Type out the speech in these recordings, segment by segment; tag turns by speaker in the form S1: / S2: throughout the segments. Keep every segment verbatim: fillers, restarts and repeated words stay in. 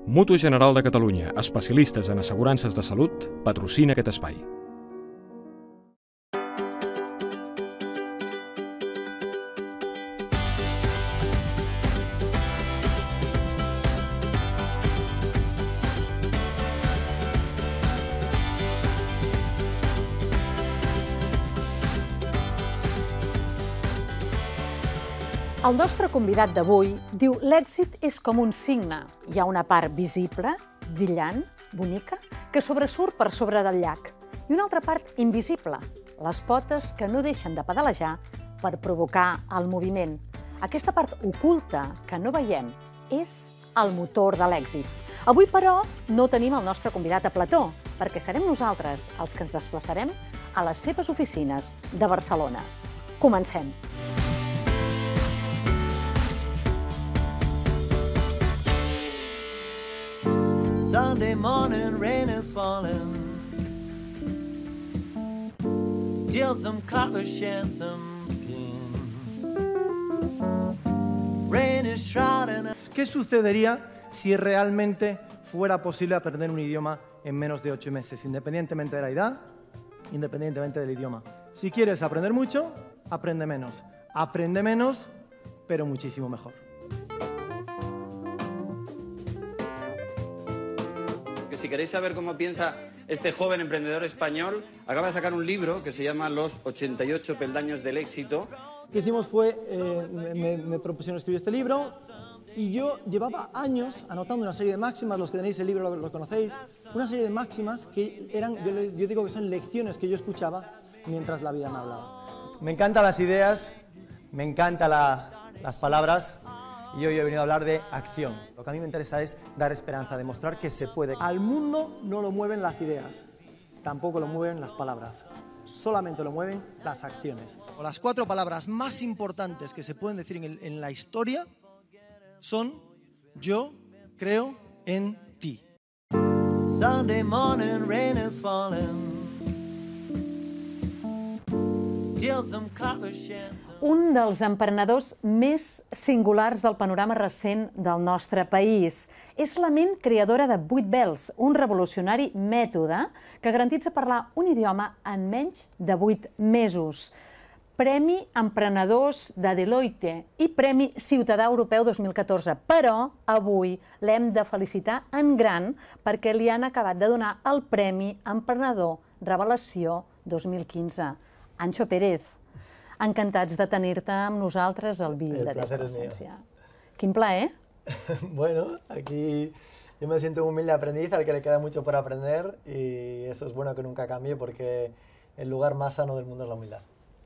S1: Mutu General de Catalunya, especialistes en assegurances de salut, patrocina aquest espai.
S2: El nostre convidat d'avui diu l'èxit és com un signe. Hi ha una part visible, brillant, bonica, que sobresurt per sobre del llac. I una altra part invisible, les potes que no deixen de pedalejar per provocar el moviment. Aquesta part oculta que no veiem és el motor de l'èxit. Avui, però, no tenim el nostre convidat a plató, perquè serem nosaltres els que ens desplaçarem a les seves oficines de Barcelona. Comencem.
S3: Sunday morning, rain is falling. Steal some copper, share some skin. Rain is shrouding.
S4: ¿Qué sucedería si realmente fuera posible aprender un idioma en menos de ocho meses, independientemente de la edad, independientemente del idioma? Si quieres aprender mucho, aprende menos. Aprende menos, pero muchísimo mejor.
S5: Si queréis saber cómo piensa este joven emprendedor español, acaba de sacar un libro que se llama Los ochenta y ocho peldaños del éxito.
S4: Lo que hicimos fue, eh, me, me propusieron escribir este libro y yo llevaba años anotando una serie de máximas, los que tenéis el libro lo, lo conocéis, una serie de máximas que eran, yo, yo digo que son lecciones que yo escuchaba mientras la vida me hablaba. Me encantan las ideas, me encantan la, las palabras. Y hoy he venido a hablar de acción. Lo que a mí me interesa es dar esperanza, demostrar que se puede. Al mundo no lo mueven las ideas, tampoco lo mueven las palabras, solamente lo mueven las acciones. Las cuatro palabras más importantes que se pueden decir en, el, en la historia son yo creo en ti.
S3: Sunday morning, rain is falling. Steal some copper, share some.
S2: Un dels emprenedors més singulars del panorama recent del nostre país. És la ment creadora de vuit Bels, un revolucionari mètode que garantitza parlar un idioma en menys de vuit mesos. Premi Emprenedors de Deloitte i Premi Ciutadà Europeu dos mil catorze. Però avui l'hem de felicitar en gran perquè li han acabat de donar el Premi Emprenedor Revelació dos mil quinze. Ancho Pérez, encantats de tenir-te amb nosaltres al Vill de Desplacència. Quin plaer.
S4: Bueno, aquí yo me siento un humilde aprendiz al que le queda mucho por aprender y eso es bueno que nunca cambie porque el lugar más sano del mundo es la humildad.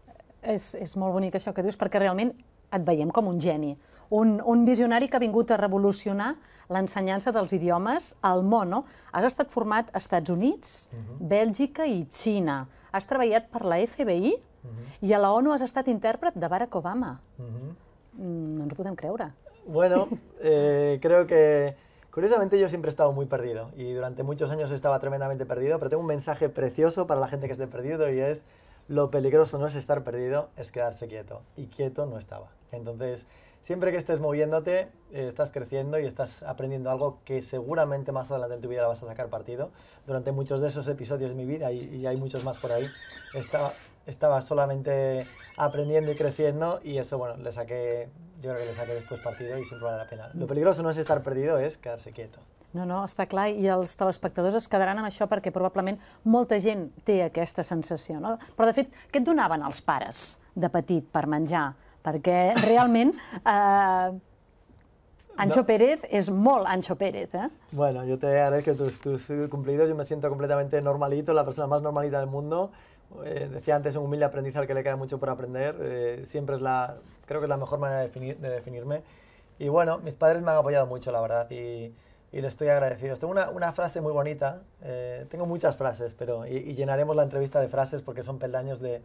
S2: És, és molt bonic això que dius perquè realment et veiem com un geni, un, un visionari que ha vingut a revolucionar l'ensenyança dels idiomes al món. No? Has estat format als Estats Units, uh-huh. Bèlgica i Xina. Has treballat per la F B I uh-huh. i a la ONU has estat intèrpret de Barack Obama. Uh-huh. No ens ho podem creure.
S4: Bueno, eh, creo que curiosamente yo siempre he estado muy perdido y durante muchos años estaba tremendamente perdido, pero tengo un mensaje precioso para la gente que esté perdido y es lo peligroso no es estar perdido, es quedarse quieto. Y quieto no estaba. Entonces, siempre que estés moviéndote, eh, estás creciendo y estás aprendiendo algo que seguramente más adelante en tu vida la vas a sacar partido. Durante muchos de esos episodios de mi vida, y, y hay muchos más por ahí, estaba, estaba solamente aprendiendo y creciendo y eso, bueno, le saqué, yo creo que le saqué después partido y siempre vale la pena. Lo peligroso no es estar perdido, es quedarse quieto.
S2: No, no, està clar, i els telespectadors es quedaran amb això perquè probablement molta gent té aquesta sensació. No? Però, de fet, què et donaven els pares de petit per menjar? Perquè realment eh, Ancho no. Pérez es molt Ancho Pérez. ¿eh?
S4: Bueno, yo te agradezco tus, tus cumplidos, yo me siento completamente normalito, la persona más normalita del mundo. Eh, decía antes, un humilde aprendiz al que le queda mucho por aprender. Eh, siempre es la, creo que es la mejor manera de, definir, de definirme. Y bueno, mis padres me han apoyado mucho, la verdad, y, y les estoy agradecido. Tengo una, una frase muy bonita, eh, tengo muchas frases, pero y, y llenaremos la entrevista de frases porque son peldaños de,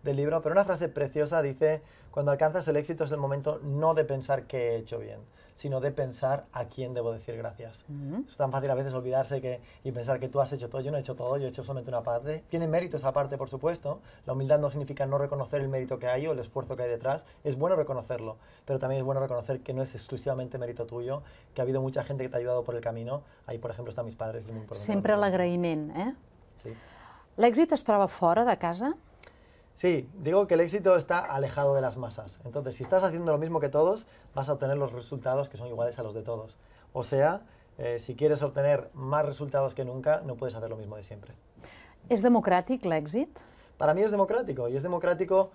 S6: del libro, pero una frase preciosa dice: cuando alcanzas el éxito es el momento no de pensar qué he hecho bien, sino de pensar a quién debo decir gracias. Uh-huh. Es tan fácil a veces olvidarse que, y pensar que tú has hecho todo. Yo no he hecho todo, yo he hecho solamente una parte. Tiene mérito esa parte, por supuesto. La humildad no significa no reconocer el mérito que hay o el esfuerzo que hay detrás. Es bueno reconocerlo, pero también es bueno reconocer que no es exclusivamente mérito tuyo, que ha habido mucha gente que te ha ayudado por el camino. Ahí, por ejemplo, están mis padres. Muy
S2: Sempre l'agraïment, eh?
S6: Sí.
S2: L'èxit es troba fora de casa?
S6: Sí, digo que el éxito está alejado de las masas. Entonces, si estás haciendo lo mismo que todos, vas a obtener los resultados que son iguales a los de todos. O sea, eh, si quieres obtener más resultados que nunca, no puedes hacer lo mismo de siempre.
S2: ¿Es democràtic l'èxit?
S6: Para mí es democrático, y es democrático.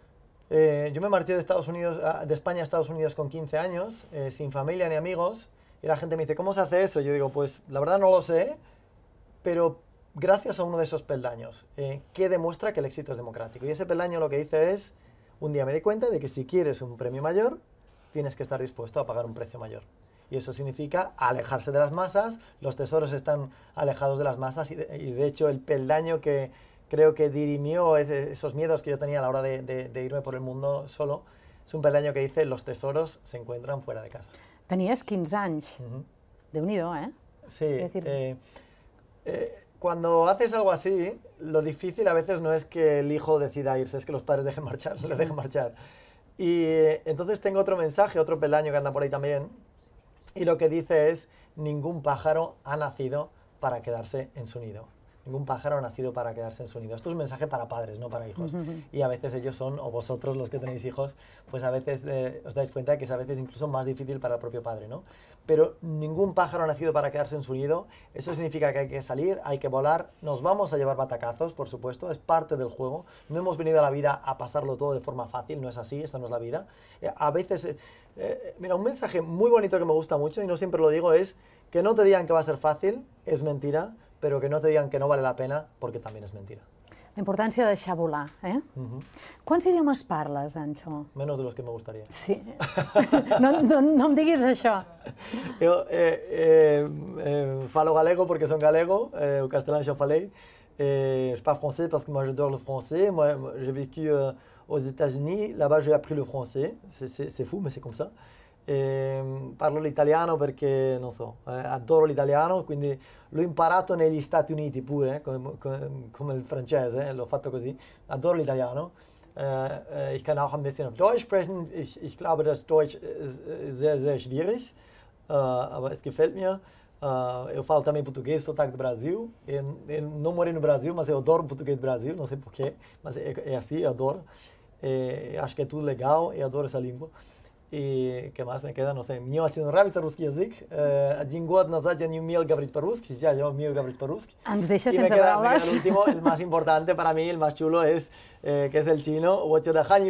S6: Eh, yo me marché de, Estados Unidos, de España a Estados Unidos con quince años, eh, sin familia ni amigos, y la gente me dice: ¿cómo se hace eso? Yo digo: pues la verdad no lo sé, pero gracias a uno de esos peldaños, eh, que demuestra que el éxito es democrático. Y ese peldaño lo que dice es: un día me di cuenta de que si quieres un premio mayor, tienes que estar dispuesto a pagar un precio mayor. Y eso significa alejarse de las masas. Los tesoros están alejados de las masas, y de, y de hecho el peldaño que creo que dirimió ese, esos miedos que yo tenía a la hora de, de, de irme por el mundo solo, es un peldaño que dice: los tesoros se encuentran fuera de casa.
S2: Tenies quinze anys. Uh-huh. Déu-n'hi-do, eh?
S6: Sí. Decir... Eh, eh, Cuando haces algo así, lo difícil a veces no es que el hijo decida irse, es que los padres dejen marchar, le dejen marchar. Y eh, entonces tengo otro mensaje, otro peldaño que anda por ahí también, y lo que dice es: ningún pájaro ha nacido para quedarse en su nido. Ningún pájaro ha nacido para quedarse en su nido. Esto es un mensaje para padres, no para hijos. Uh-huh. Y a veces ellos son, o vosotros los que tenéis hijos, pues a veces eh, os dais cuenta de que es a veces incluso más difícil para el propio padre, ¿no? Pero ningún pájaro ha nacido para quedarse en su nido. Eso significa que hay que salir, hay que volar, nos vamos a llevar batacazos, por supuesto, es parte del juego. No hemos venido a la vida a pasarlo todo de forma fácil, no es así, esta no es la vida. Eh, a veces, eh, eh, mira, un mensaje muy bonito que me gusta mucho, y no siempre lo digo, es que no te digan que va a ser fácil, es mentira, pero que no te digan que no vale la pena, porque també és mentira.
S2: La importància de deixar volar, eh? Uh-huh. Quants idiomes parles, Anxo?
S6: Menos de los que me gustaría.
S2: Sí. No, no, no em diguis això.
S6: Jo eh, eh, eh, falo galego porque son galego, eh, o castellano je falei. Eh, je parle français parce que moi j'adore le français. Moi, j'ai vécu euh, aux États-Unis, là-bas j'ai appris le français. C'est fou, mais c'est comme ça. Eh, parlo l'italiano perché, non so, eh, adoro l'italiano, quindi l'ho imparato negli Stati Uniti pure, eh, come, come, come il francese, eh, l'ho fatto così. Adoro l'italiano. Eh, ich kann auch ein bisschen auf Deutsch sprechen. Ich, ich glaube, das Deutsch ist sehr, sehr schwierig, eh, aber es gefällt mir. Uh, eu falo também português, sotaque do Brasil. Eu, eu não morei no Brasil, mas eu adoro o português do Brasil, não sei porquê, mas é, é assim, eu adoro. É, acho que é tudo legal, eu adoro essa língua. И que más me queda, no sé, мне очень нравится русский язык. Один год назад я не умел говорить по-русски, сейчас я умею говорить по-русски.
S2: Ens deixa sense paraules.
S6: El último, el más importante para mí, el más chulo, es eh, que es el chino. Ens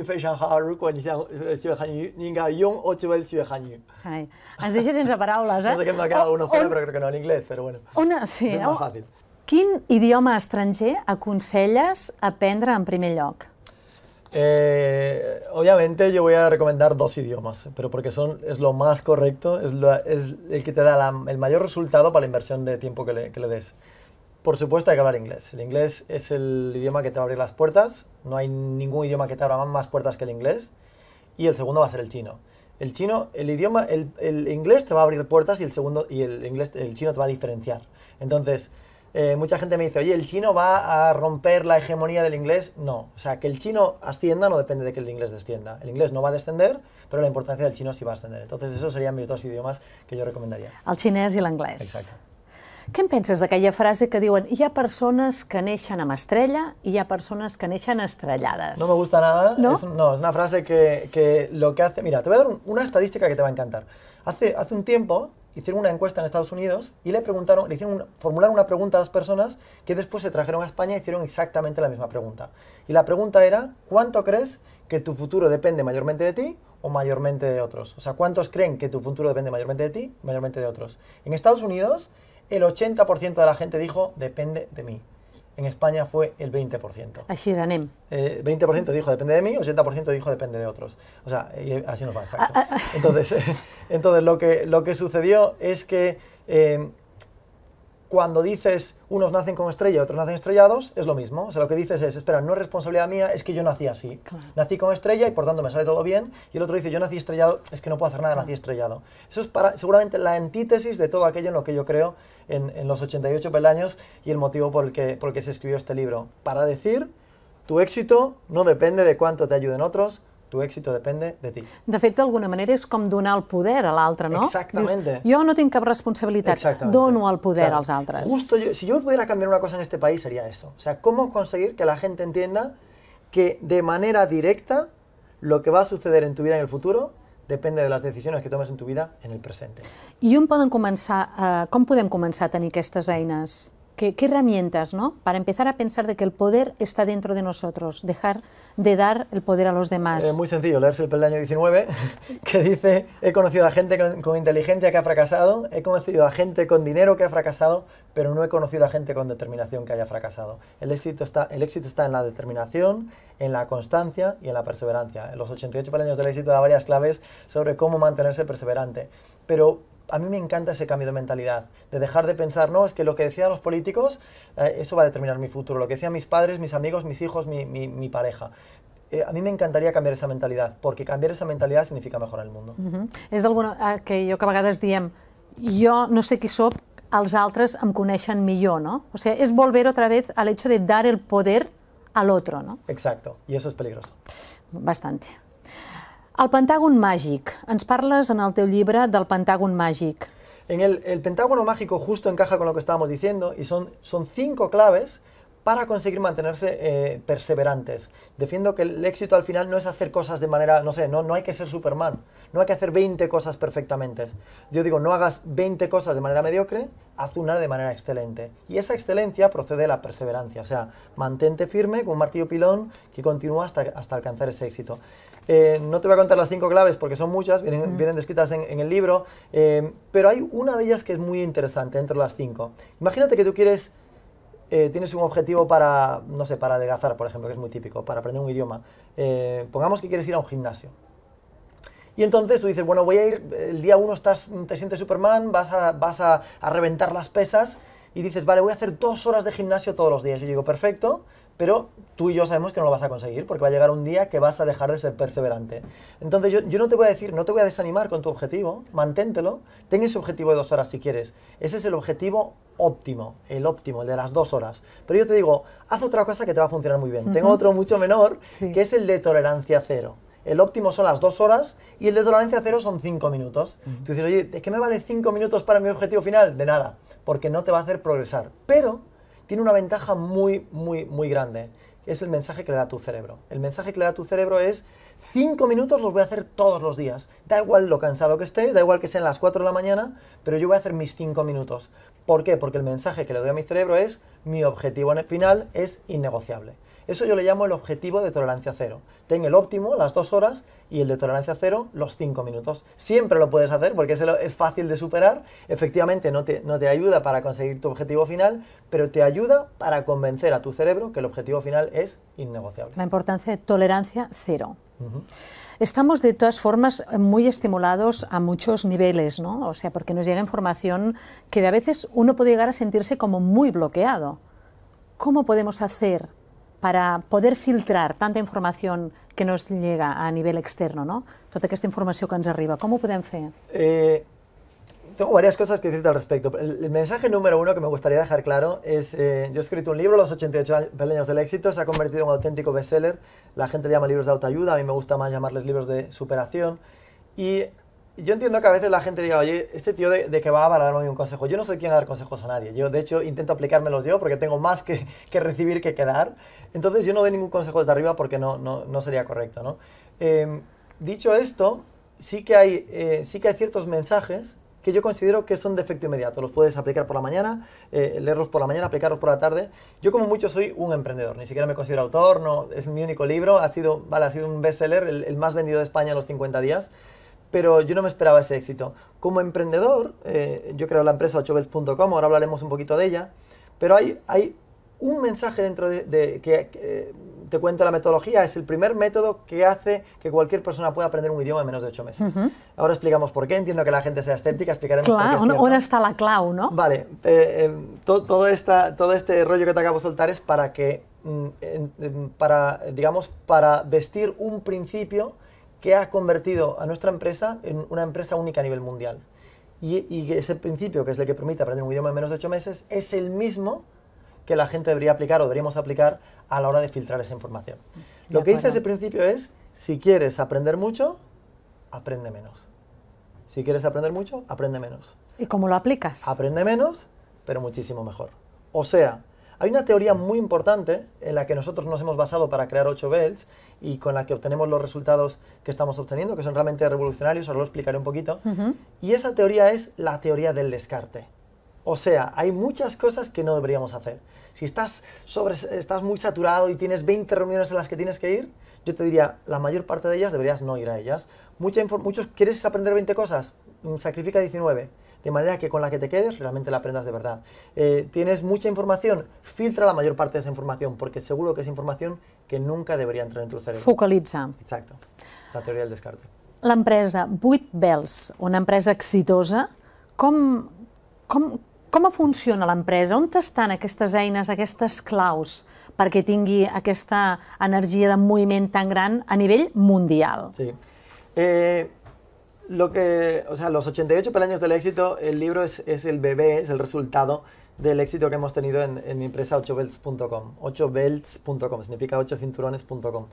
S2: deixa sense paraules, eh?
S6: No sé qué me ha quedado uno fuera, pero creo que no en inglés, pero bueno.
S2: Una, sí,
S6: és més fàcil.
S2: Quin idioma estranger aconselles aprendre en primer lloc?
S6: Eh, obviamente yo voy a recomendar dos idiomas, pero porque son, es lo más correcto, es, lo, es el que te da la, el mayor resultado para la inversión de tiempo que le, que le des. Por supuesto hay que hablar inglés. El inglés es el idioma que te va a abrir las puertas, no hay ningún idioma que te abra más puertas que el inglés. Y el segundo va a ser el chino. El chino, el idioma, el, el inglés te va a abrir puertas y el segundo, y el inglés, el chino te va a diferenciar. Entonces, Eh, mucha gente me dice: oye, ¿el chino va a romper la hegemonía del inglés? No. O sea, que el chino ascienda no depende de que el inglés descienda. El inglés no va a descender, pero la importancia del chino sí va a ascender. Entonces, esos serían mis dos idiomas que yo recomendaría.
S2: El xinès i l'anglès.
S6: Exacte.
S2: Què en penses d'aquella frase que diuen: hi ha persones que neixen amb estrella i hi ha persones que neixen estrellades?
S6: No me gusta nada.
S2: ¿No?
S6: Es, no, es una frase que, que lo que hace... Mira, te voy a dar un, una estadística que te va a encantar. Hace, hace un tiempo hicieron una encuesta en Estados Unidos y le preguntaron, le hicieron una, formularon una pregunta a las personas que después se trajeron a España y hicieron exactamente la misma pregunta. Y la pregunta era: ¿cuánto crees que tu futuro depende mayormente de ti o mayormente de otros? O sea, ¿cuántos creen que tu futuro depende mayormente de ti o mayormente de otros? En Estados Unidos, el ochenta por ciento de la gente dijo: depende de mí. En España fue el veinte por ciento.
S2: Així anem.
S6: Eh, veinte por ciento dijo depende de mí, ochenta por ciento dijo depende de otros. O sea, y así nos va, exacto. Entonces, eh, entonces lo, que, lo que sucedió es que eh, cuando dices unos nacen con estrella y otros nacen estrellados, es lo mismo. O sea, lo que dices es, espera, no es responsabilidad mía, es que yo nací así. Claro. Nací con estrella y por tanto me sale todo bien. Y el otro dice, yo nací estrellado, es que no puedo hacer nada, claro. Nací estrellado. Eso es para, seguramente la antítesis de todo aquello en lo que yo creo en, en los ochenta y ocho peldaños y el motivo por el, que, por el que se escribió este libro. Para decir, tu éxito no depende de cuánto te ayuden otros, tu èxit depèn de ti.
S2: De fet, d'alguna manera és com donar el poder a l'altre, ¿no?
S6: Exactamente.
S2: Dius, jo no tinc cap responsabilitat, dono el poder
S6: claro.
S2: als altres.
S6: Justo yo, si yo pudiera cambiar una cosa en este país sería eso. O sea, cómo conseguir que la gente entienda que de manera directa lo que va a suceder en tu vida en el futuro depende de les decisions que tomes en tu vida en el presente.
S2: I on poden començar, eh, com podem començar a tenir aquestes eines? ¿Qué, qué herramientas, ¿no? Para empezar a pensar de que el poder está dentro de nosotros, dejar de dar el poder a los demás.
S6: Es eh, muy sencillo, leerse el peldaño diecinueve, que dice, he conocido a gente con, con inteligencia que ha fracasado, he conocido a gente con dinero que ha fracasado, pero no he conocido a gente con determinación que haya fracasado. El éxito está, el éxito está en la determinación, en la constancia y en la perseverancia. En los ochenta y ocho peldaños del éxito da varias claves sobre cómo mantenerse perseverante, pero a mí me encanta ese cambio de mentalidad, de dejar de pensar, no, es que lo que decían los políticos, eh, eso va a determinar mi futuro, lo que decían mis padres, mis amigos, mis hijos, mi, mi, mi pareja. Eh, a mi m'encantaria canviar esa mentalitat, perquè canviar esa mentalitat significa mejorar el món.
S2: Uh-huh. És d'alguna que jo que a vegades diem, jo no sé qui soc, els altres em coneixen millor, ¿no? O sea, es volver otra vez al hecho de dar el poder al otro, ¿no?
S6: Exacto, y eso es peligroso.
S2: Bastante. El pentàgon màgic. Ens parles en el teu llibre del pentàgon màgic.
S6: En el, el pentágono mágico justo encaja con lo que estábamos diciendo y son, son cinco claves para conseguir mantenerse eh, perseverantes. Defiendo que el éxito al final no es hacer cosas de manera, no sé, no, no hay que ser Superman, no hay que hacer veinte cosas perfectamente. Yo digo, no hagas veinte cosas de manera mediocre, haz una de manera excelente. Y esa excelencia procede de la perseverancia, o sea, mantente firme con un martillo pilón que continúa hasta, hasta alcanzar ese éxito. Eh, no te voy a contar las cinco claves porque son muchas, vienen, mm. vienen descritas en, en el libro, eh, pero hay una de ellas que es muy interesante entre las cinco. Imagínate que tú quieres, eh, tienes un objetivo para, no sé, para adelgazar, por ejemplo, que es muy típico, para aprender un idioma. Eh, pongamos que quieres ir a un gimnasio. Y entonces tú dices, bueno, voy a ir, el día uno estás, te sientes Superman, vas a, vas a, a reventar las pesas y dices, vale, voy a hacer dos horas de gimnasio todos los días. Yo digo, perfecto. Pero tú y yo sabemos que no lo vas a conseguir porque va a llegar un día que vas a dejar de ser perseverante. Entonces yo, yo no te voy a decir, no te voy a desanimar con tu objetivo, manténtelo, ten ese objetivo de dos horas si quieres. Ese es el objetivo óptimo, el óptimo, el de las dos horas. Pero yo te digo, haz otra cosa que te va a funcionar muy bien. Uh-huh. Tengo otro mucho menor, sí, que es el de tolerancia cero. El óptimo son las dos horas y el de tolerancia cero son cinco minutos. Uh-huh. Tú dices, oye, ¿de qué me vale cinco minutos para mi objetivo final? De nada, porque no te va a hacer progresar. Pero tiene una ventaja muy, muy, muy grande. Es el mensaje que le da a tu cerebro. El mensaje que le da a tu cerebro es, cinco minutos los voy a hacer todos los días. Da igual lo cansado que esté, da igual que sean las cuatro de la mañana, pero yo voy a hacer mis cinco minutos. ¿Por qué? Porque el mensaje que le doy a mi cerebro es, mi objetivo final es innegociable. Eso yo le llamo el objetivo de tolerancia cero. Ten el óptimo, las dos horas, y el de tolerancia cero, los cinco minutos. Siempre lo puedes hacer porque es fácil de superar. Efectivamente no te, no te ayuda para conseguir tu objetivo final, pero te ayuda para convencer a tu cerebro que el objetivo final es innegociable.
S2: La importancia de tolerancia cero. Uh-huh. Estamos de todas formas muy estimulados a muchos niveles, ¿no? O sea, porque nos llega información que de a veces uno puede llegar a sentirse como muy bloqueado. ¿Cómo podemos hacer para poder filtrar tanta informació que nos llega a nivell externo, no? Tota aquesta informació que ens arriba, com ho podem fer?
S6: Eh, tengo varias cosas que decirte al respecto. El, el mensaje número uno que me gustaría dejar claro es, eh, yo he escrito un libro, Los ochenta y ocho peldaños del éxito, se ha convertido en un auténtico bestseller, la gente le llama libros de autoayuda, a mí me gusta más llamarles libros de superación, y yo entiendo que a veces la gente diga, oye, este tío de, de que va para darme un consejo. Yo no soy quien a dar consejos a nadie. Yo, de hecho, intento aplicármelos yo porque tengo más que, que recibir que que dar. Entonces, yo no doy ningún consejo desde arriba porque no, no, no sería correcto, ¿no? Eh, dicho esto, sí que, hay, eh, sí que hay ciertos mensajes que yo considero que son de efecto inmediato. Los puedes aplicar por la mañana, eh, leerlos por la mañana, aplicarlos por la tarde. Yo, como mucho, soy un emprendedor. Ni siquiera me considero autor, no, es mi único libro. Ha sido, vale, ha sido un bestseller, el, el más vendido de España en los cincuenta días. Pero yo no me esperaba ese éxito. Como emprendedor, eh, yo creo la empresa ocho bells punto com, ahora hablaremos un poquito de ella, pero hay, hay un mensaje dentro de, de que, que te cuento la metodología, es el primer método que hace que cualquier persona pueda aprender un idioma en menos de ocho meses. Uh-huh. Ahora explicamos por qué, entiendo que la gente sea escèptica, explicaremos
S2: Clar,
S6: por qué es
S2: on, on està la clau, no?
S6: Vale, eh, eh, to, todo, esta, todo este rollo que te acabo de soltar es para que, mm, para, digamos, para vestir un principio que ha convertido a nuestra empresa en una empresa única a nivel mundial. Y, y ese principio, que es el que permite aprender un idioma en menos de ocho meses, es el mismo que la gente debería aplicar o deberíamos aplicar a la hora de filtrar esa información. Lo que dice ese principio es, si quieres aprender mucho, aprende menos. Si quieres aprender mucho, aprende menos.
S2: ¿Y cómo lo aplicas?
S6: Aprende menos, pero muchísimo mejor. O sea, hay una teoría muy importante en la que nosotros nos hemos basado para crear ocho Bells y con la que obtenemos los resultados que estamos obteniendo, que son realmente revolucionarios, ahora lo explicaré un poquito. Uh-huh. Y esa teoría es la teoría del descarte. O sea, hay muchas cosas que no deberíamos hacer. Si estás, sobre, estás muy saturado y tienes veinte reuniones en las que tienes que ir, yo te diría, la mayor parte de ellas deberías no ir a ellas. Mucha muchos, ¿quieres aprender veinte cosas? Sacrifica diecinueve. De manera que con la que te quedes realmente la aprendas de verdad. Eh, tienes mucha información, filtra la mayor parte de esa información, porque seguro que es información que nunca debería entrar en tu cerebro.
S2: Focalitza.
S6: Exacto, la teoria del descarte.
S2: L'empresa vuit Bells, una empresa exitosa, com, com, com funciona l'empresa? On estan aquestes eines, aquestes claus perquè tingui aquesta energia de moviment tan gran a nivell mundial?
S6: Sí. Eh, Lo que, o sea, los ochenta y ocho peldaños del éxito, el libro es, es el bebé, es el resultado del éxito que hemos tenido en, en mi empresa ocho belts punto com. ocho belts punto com, significa ocho cinturones punto com.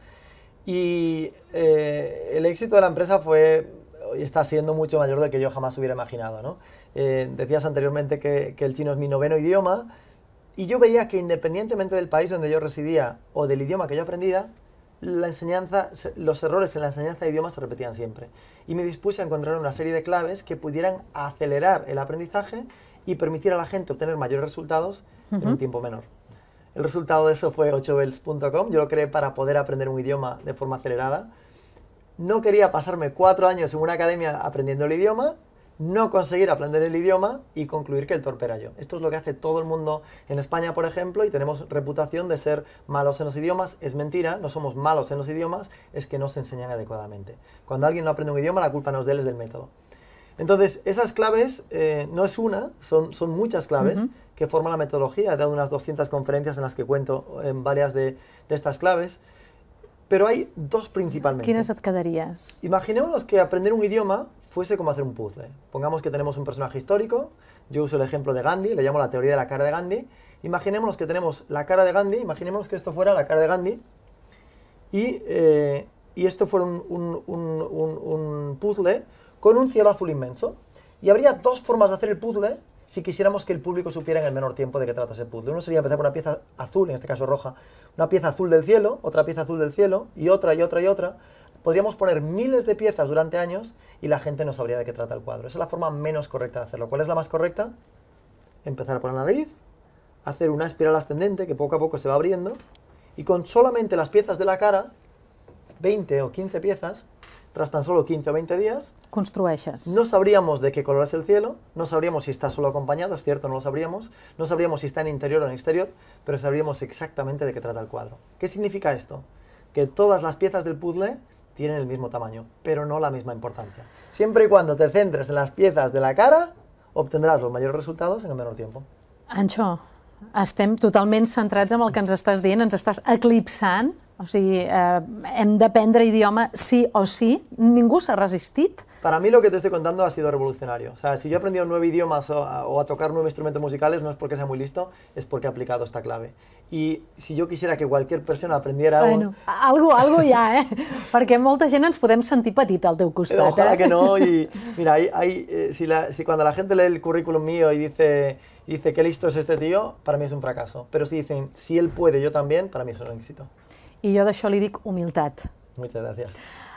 S6: Y eh, el éxito de la empresa fue, y está siendo mucho mayor del que yo jamás hubiera imaginado, ¿no? Eh, decías anteriormente que, que el chino es mi noveno idioma, y yo veía que independientemente del país donde yo residía o del idioma que yo aprendía, la enseñanza, los errores en la enseñanza de idiomas se repetían siempre. Y me dispuse a encontrar una serie de claves que pudieran acelerar el aprendizaje y permitir a la gente obtener mayores resultados uh-huh. en un tiempo menor. El resultado de eso fue ocho belts punto com. Yo lo creé para poder aprender un idioma de forma acelerada. No quería pasarme cuatro años en una academia aprendiendo el idioma, no conseguir aprender el idioma y concluir que el torpe era yo. Esto es lo que hace todo el mundo en España, por ejemplo, y tenemos reputación de ser malos en los idiomas. Es mentira, no somos malos en los idiomas, es que no se enseñan adecuadamente. Cuando alguien no aprende un idioma, la culpa no es de él, es del método. Entonces, esas claves eh, no es una, son, son muchas claves uh-huh. que forman la metodología. He dado unas doscientas conferencias en las que cuento en varias de, de estas claves, pero hay dos principalmente.
S2: ¿Quiénes et quedaries?
S6: Imaginémonos que aprender un idioma fuese como hacer un puzzle. Pongamos que tenemos un personaje histórico, yo uso el ejemplo de Gandhi, le llamo la teoría de la cara de Gandhi. Imaginémonos que tenemos la cara de Gandhi, imaginémonos que esto fuera la cara de Gandhi y, eh, y esto fuera un, un, un, un, un puzzle con un cielo azul inmenso. Y habría dos formas de hacer el puzzle si quisiéramos que el público supiera en el menor tiempo de qué trata ese puzzle. Uno sería empezar por una pieza azul, en este caso roja, una pieza azul del cielo, otra pieza azul del cielo, y otra, y otra, y otra. Podríamos poner miles de piezas durante años y la gente no sabría de qué trata el cuadro. Esa es la forma menos correcta de hacerlo. ¿Cuál es la más correcta? Empezar por la nariz, hacer una espiral ascendente que poco a poco se va abriendo, y con solamente las piezas de la cara, veinte o quince piezas, tras tan solo quince o veinte días,
S2: construeixes.
S6: No sabríamos de qué color es el cielo, no sabríamos si está solo acompañado, es cierto, no lo sabríamos, no sabríamos si está en interior o en exterior, pero sabríamos exactamente de qué trata el cuadro. ¿Qué significa esto? Que todas las piezas del puzzle tienen el mismo tamaño, pero no la misma importancia. Siempre y cuando te centres en las piezas de la cara, obtendràs los mayores resultados en el menor tiempo.
S2: Anxo, estem totalment centrats en el que ens estàs dient, ens estàs eclipsant, o sigui, eh, hem d'aprendre idioma sí o sí, ningú s'ha resistit.
S6: Para mí lo que te estoy contando ha sido revolucionario. O sea, si yo he aprendido nueve idiomas o a, o a tocar nueve instrumentos musicales, no es porque sea muy listo, es porque he aplicado esta clave. Y si yo quisiera que cualquier persona aprendiera...
S2: Bueno, un... algo, algo ja, eh? Perquè molta gent ens podem sentir petit al teu costat.
S6: Pero ojalá
S2: eh?
S6: que no. Y mira, hay, hay, eh, si, la, si cuando la gente lee el currículum mío y dice, y dice qué listo es este tío, para mí es un fracaso. Pero si dicen, si él puede, yo también, para mí es un éxito.
S2: I jo d'això li dic humilitat.
S6: Muchas gracias.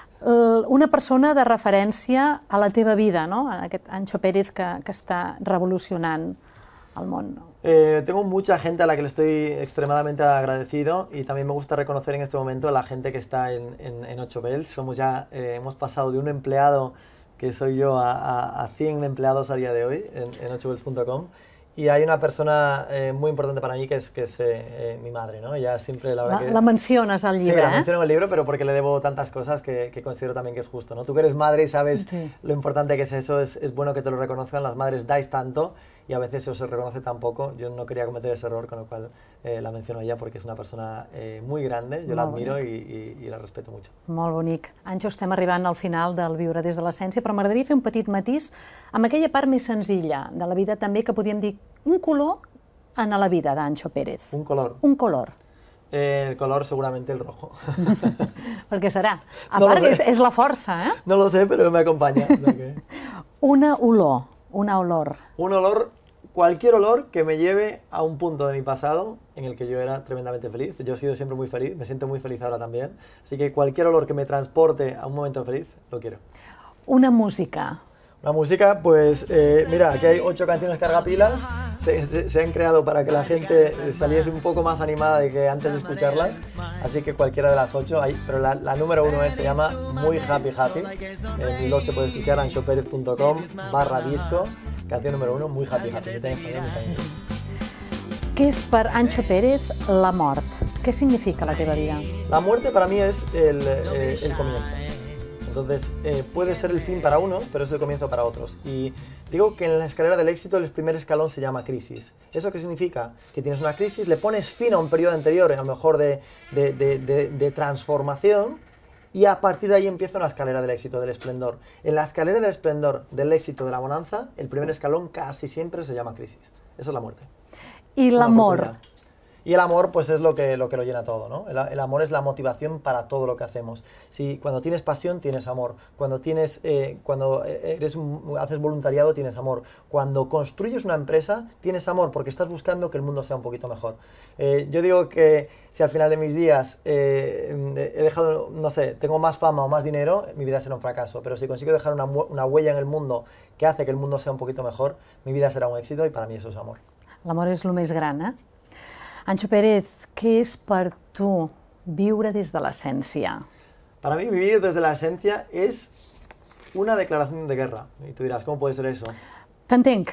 S2: Una persona de referència a la teva vida, no? Aquest Anxo Pérez que, que està revolucionant el món.
S6: Eh, tengo mucha gente a la que le estoy extremadamente agradecido y también me gusta reconocer en este momento a la gente que está en, en, en ocho belts. Somos ya, eh, hemos pasado de un empleado que soy yo a, a, a cien empleados a día de hoy en, en ocho belts punto com Y hay una persona eh, muy importante para mí que es, que es eh, eh, mi madre, ¿no? Ella siempre la verdad
S2: La,
S6: que...
S2: la menciones al llibre,
S6: Sí, la
S2: eh?
S6: menciono en el libro, pero porque le debo tantas cosas que, que considero también que es justo, ¿no? Tú que eres madre y sabes
S2: Sí.
S6: lo importante que es eso, es, es bueno que te lo reconozcan, las madres dais tanto y a veces se os reconoce tan poco. Yo no quería cometer ese error, con lo cual eh, la menciono a ella porque es una persona eh, muy grande, yo la
S2: Molt
S6: admiro y, y, y la respeto mucho.
S2: Molt bonic. Anxo, estem arribant al final del Viure des de l'essència, però m'agradaria fer un petit matís amb aquella part més senzilla de la vida també, que podríem dir un color en la vida d'Anxo Pérez.
S6: Un color.
S2: Un color.
S6: Eh, el color seguramente el rojo.
S2: Per què serà? A
S6: No lo
S2: part,
S6: sé.
S2: és, és la força, eh?
S6: No lo sé, pero me acompaña. O sea que...
S2: Una olor, una olor.
S6: Un olor, cualquier olor que me lleve a un punto de mi pasado en el que yo era tremendamente feliz. Yo he sido siempre muy feliz, me siento muy feliz ahora también. Así que cualquier olor que me transporte a un momento feliz, lo quiero.
S2: Una música.
S6: La música, pues eh, mira, aquí hay ocho canciones cargapilas, se, se, se han creado para que la gente saliese un poco más animada de que antes de escucharlas, así que cualquiera de las ocho, hay, pero la, la número uno es, se llama Muy Happy Happy, en mi blog se puede escuchar anxo perez punto com barra disco, canción número uno, Muy Happy Happy, que está en español y está en inglés.
S2: Què és per Anxo Pérez la mort? Què significa la teva vida?
S6: La muerte para mí es el, eh, el comienzo. Entonces, eh, puede ser el fin para uno, pero es el comienzo para otros. Y digo que en la escalera del éxito el primer escalón se llama crisis. ¿Eso qué significa? Que tienes una crisis, le pones fin a un periodo anterior, a lo mejor de, de, de, de, de transformación, y a partir de ahí empieza una escalera del éxito, del esplendor. En la escalera del esplendor, del éxito, de la bonanza, el primer escalón casi siempre se llama crisis. Eso es la muerte.
S2: I
S6: Una
S2: l'amor.
S6: oportunidad. Y el amor, pues es lo que, lo que lo llena todo, ¿no? El, el amor es la motivación para todo lo que hacemos. Si cuando tienes pasión, tienes amor. Cuando tienes, eh, cuando eres un, haces voluntariado, tienes amor. Cuando construyes una empresa, tienes amor, porque estás buscando que el mundo sea un poquito mejor. Eh, yo digo que si al final de mis días eh, he dejado, no sé, tengo más fama o más dinero, mi vida será un fracaso. Pero si consigo dejar una, una huella en el mundo que hace que el mundo sea un poquito mejor, mi vida será un éxito y para mí eso es amor.
S2: L'amor és el més gran, eh? Anxo Pérez, què és per tu viure des de l'essència?
S6: Para mí vivir desde la esencia es una declaración de guerra. Y tú dirás, ¿cómo puede ser eso?
S2: T'entenc.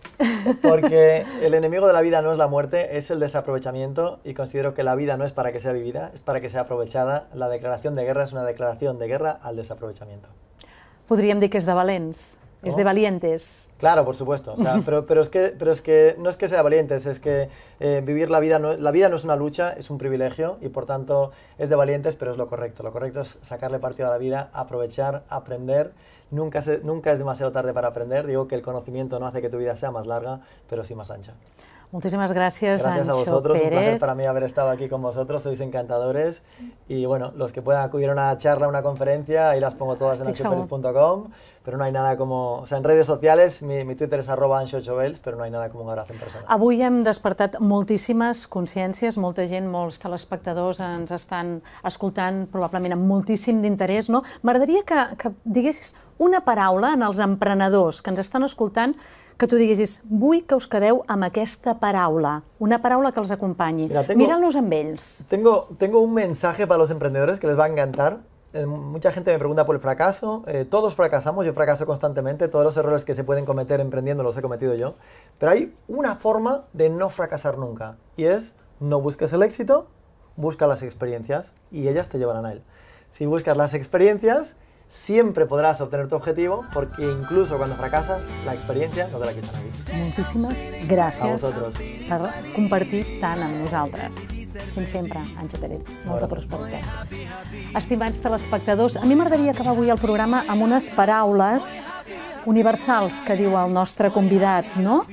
S6: Porque el enemigo de la vida no es la muerte, es el desaprovechamiento, y considero que la vida no es para que sea vivida, es para que sea aprovechada. La declaración de guerra es una declaración de guerra al desaprovechamiento.
S2: Podríem dir que és de valents, és
S6: ¿No?
S2: de valientes.
S6: Claro, por supuesto. O sea, pero, pero, es que, pero es que no es que sea valientes, es que eh, vivir la vida, no, la vida no es una lucha, es un privilegio, y por tanto es de valientes, pero es lo correcto. Lo correcto es sacarle partido a la vida, aprovechar, aprender. Nunca, se, nunca es demasiado tarde para aprender. Digo que el conocimiento no hace que tu vida sea más larga, pero sí más ancha.
S2: Moltíssimes gràcies,
S6: Gracias a
S2: Anxo
S6: vosotros, un placer
S2: Pérez.
S6: para mí haber estado aquí con vosotros, sois encantadores. Y bueno, los que puedan acudir a una charla, a una conferencia, ahí las pongo todas en
S2: Estic
S6: anxo perez punto com, pero no hay nada como, o sea, en redes sociales, mi, mi Twitter es arroba anxo ocho bells, pero no hay nada como un abrazo en persona.
S2: Avui hem despertat moltíssimes consciències, molta gent, molts telespectadors ens estan escoltant probablement amb moltíssim d'interès, no? M'agradaria que, que diguessis una paraula en els emprenedors que ens estan escoltant, que tu diguessis, vull que us quedeu amb aquesta paraula, una paraula que els acompanyi.
S6: Mira, tengo-
S2: Mirant-los amb ells.
S6: Tengo, tengo un mensaje para los emprendedores que les va a encantar. Eh, mucha gente me pregunta por el fracaso. Eh, todos fracasamos, yo fracaso constantemente. Todos los errores que se pueden cometer emprendiendo los he cometido yo. Pero hay una forma de no fracasar nunca. Y es, no busques el éxito, busca las experiencias y ellas te llevarán a él. Si buscas las experiencias, siempre podrás obtener tu objetivo, porque incluso cuando fracasas, la experiencia no te la quita nadie.
S2: Moltíssimes
S6: A
S2: gràcies
S6: vosaltres.
S2: per compartir tant amb nosaltres. Fins sempre, Anxo Pérez. Molta prosperitat. Estimats telespectadors, a mi m'agradaria acabar avui el programa amb unes paraules universals que diu el nostre convidat, no?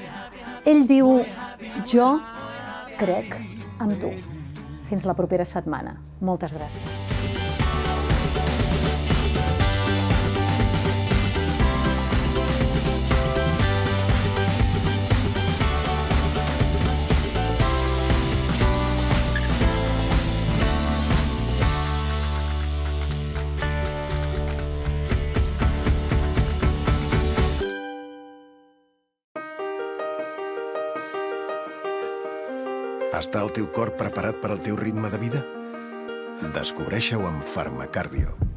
S2: Ell diu, jo crec en tu. Fins la propera setmana. Moltes gràcies.
S7: Està el teu cor preparat per al teu ritme de vida? Descobreixo-ho amb Farmacardio.